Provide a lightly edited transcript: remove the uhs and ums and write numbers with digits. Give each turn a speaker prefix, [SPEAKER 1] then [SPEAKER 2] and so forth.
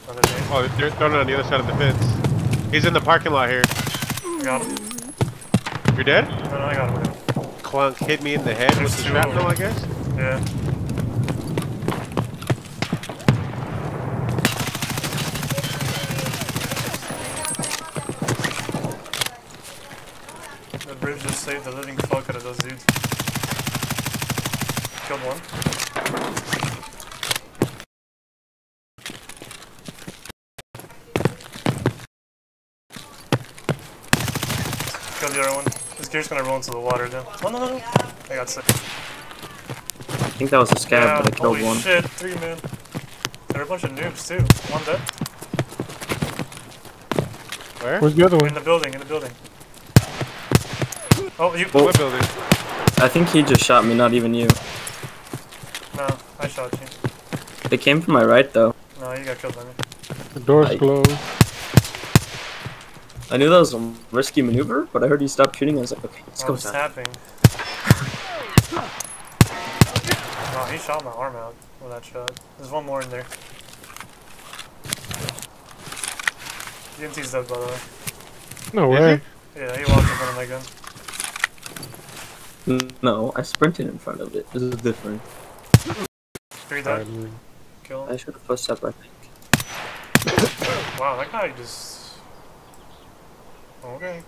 [SPEAKER 1] Another name.
[SPEAKER 2] Oh, they're throwing it on the other side of the fence. He's in the parking lot here.
[SPEAKER 1] I got him.
[SPEAKER 2] You're dead?
[SPEAKER 1] No, I got him.
[SPEAKER 2] Clunk hit me in the head with the
[SPEAKER 1] There's two of
[SPEAKER 2] shrapnel,
[SPEAKER 1] them.
[SPEAKER 2] I guess?
[SPEAKER 1] Yeah. The bridge just saved the living fuck out of those dudes. Killed one. Killed the other one. This gear's gonna roll into the water though. Oh no. I got sick.
[SPEAKER 3] I think that was a scab, but I killed
[SPEAKER 1] holy
[SPEAKER 3] one.
[SPEAKER 1] shit, 3 man. There are a bunch of noobs too. One dead.
[SPEAKER 2] Where?
[SPEAKER 4] Where's the other one?
[SPEAKER 1] In the building, Oh, you.
[SPEAKER 2] What building?
[SPEAKER 3] I think he just shot me, not even you.
[SPEAKER 1] No, I shot you.
[SPEAKER 3] They came from my right, though.
[SPEAKER 1] No, you got killed by me.
[SPEAKER 4] The door's closed.
[SPEAKER 3] I knew that was a risky maneuver, but I heard you stop shooting. I was like, okay, let's
[SPEAKER 1] I
[SPEAKER 3] go.
[SPEAKER 1] was tapping. Oh, he shot my arm out with that shot. There's one more in there. DMT's dead, by the way.
[SPEAKER 4] No
[SPEAKER 2] Is
[SPEAKER 4] way.
[SPEAKER 1] Yeah, he walked in front of my gun.
[SPEAKER 3] No, I sprinted in front of it. This is different.
[SPEAKER 1] 3 dead. Kill
[SPEAKER 3] I
[SPEAKER 1] him.
[SPEAKER 3] should have pushed up, I think.
[SPEAKER 1] Wow, that guy just... Okay.